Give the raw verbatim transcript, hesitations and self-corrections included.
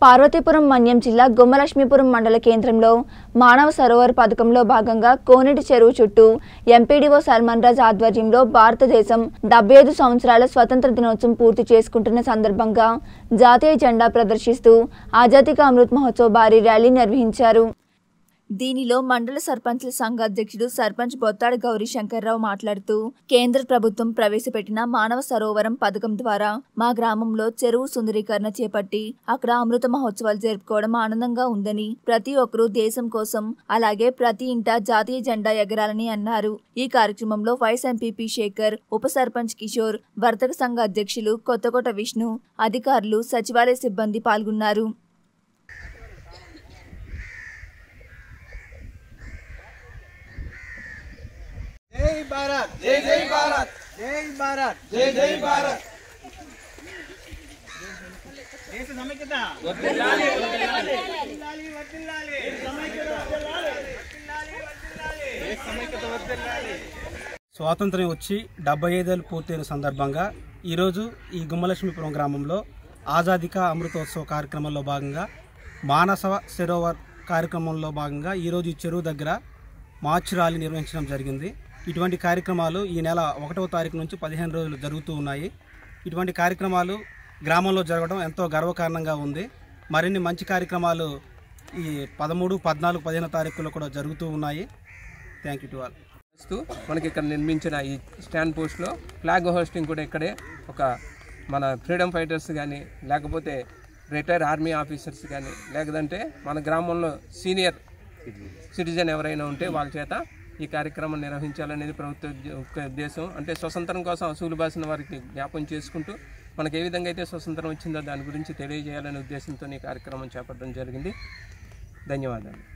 పార్వతీపురం మన్యం జిల్లా గుమ్మలక్ష్మీపురం మండల కేంద్రంలో మానవ సరోవర్ పథకంలో భాగంగా కోనేటి చెరువు చుట్టూ ఎంపీడీఓ సల్మాన్ రాజ్ ఆధ్వర్యంలో భారతదేశం డెబ్బై ఐదు సంవత్సరాల స్వతంత్ర దినోత్సవం పూర్తి చేసుకుంటున్న సందర్భంగా జాతీయ జెండా ప్రదర్శిస్తూ ఆజాదీ కా అమృత్ మహోత్సవ్ భారీ ర్యాలీ నిర్వహించారు। దీనిలో మండల సర్పంచ్ల సంఘ అధ్యక్షుడు సర్పంచ్ బొత్తాడ గౌరీ శంకర్రావు మాట్లాడుతూ కేంద్ర ప్రభుత్వం ప్రవేశపెట్టిన మానవ సరోవరం పథకం ద్వారా మా గ్రామంలో చెరువు సుందరీకరణ చేపట్టి అక్కడ అమృత మహోత్సవాలు జరుపుకోవడం ఆనందంగా ఉందని, ప్రతి ఒక్కరూ దేశం కోసం అలాగే ప్రతి ఇంట జాతీయ జెండా ఎగరాలని అన్నారు। ఈ కార్యక్రమంలో వైస్ ఎంపీపీ శేఖర్, ఉప సర్పంచ్ కిషోర్, వర్తక సంఘ అధ్యక్షులు కొత్తకోట విష్ణు, అధికారులు, సచివాలయ సిబ్బంది పాల్గొన్నారు। जय भारत जय जय भारत जय भारत जय जय भारत देश सమైక్యత వర్ధిల్లాలి వర్ధిల్లాలి వర్ధిల్లాలి వర్ధిల్లాలి సమైక్యత వర్ధిల్లాలి వర్ధిల్లాలి వర్ధిల్లాలి దేశ సమైక్యత వర్ధిల్లాలి। స్వాతంత్ర్యం వచ్చి డెబ్బై ఐదు ఏళ్ళు పూర్తయిన సందర్భంగా ఈరోజు ఈ గుమ్మలక్ష్మీపురం గ్రామంలో ఆజాదీ కా అమృతోత్సవ కార్యక్రమంలో భాగంగా మానస సరోవర్ కార్యక్రమంలో భాగంగా ఈరోజు ఈ చెరువు దగ్గర మార్చ్ ర్యాలీ నిర్వహించడం జరిగింది। ఇటువంటి కార్యక్రమాలు ఈ నెల ఒకటవ తారీఖు నుంచి పదిహేను రోజులు జరుగుతూ ఉన్నాయి। ఇటువంటి కార్యక్రమాలు గ్రామంలో జరగడం ఎంతో గర్వకారణంగా ఉంది। మరిన్ని మంచి కార్యక్రమాలు ఈ పదమూడు పద్నాలుగు పదిహేను తారీఖులో కూడా జరుగుతూ ఉన్నాయి। Thank you to all. మనకి ఇక్కడ నిర్మించిన ఈ స్టాండ్ పోస్ట్లో ఫ్లాగ్ హోస్టింగ్ కూడా ఇక్కడే ఒక మన ఫ్రీడమ్ ఫైటర్స్ కానీ, లేకపోతే రిటైర్ ఆర్మీ ఆఫీసర్స్ కానీ, లేకపోతే మన గ్రామంలో సీనియర్ సిటిజన్ ఎవరైనా ఉంటే వాళ్ళ చేత ఈ కార్యక్రమం నిర్వహించాలనేది ప్రభుత్వ ఉద్దేశం। అంటే స్వతంత్రం కోసం అసూలు బాసిన వారికి జ్ఞాపకం చేసుకుంటూ మనకు ఏ విధంగా అయితే స్వతంత్రం వచ్చిందో దాని గురించి తెలియజేయాలనే ఉద్దేశంతో ఈ కార్యక్రమం చేపట్టడం జరిగింది। ధన్యవాదాలు।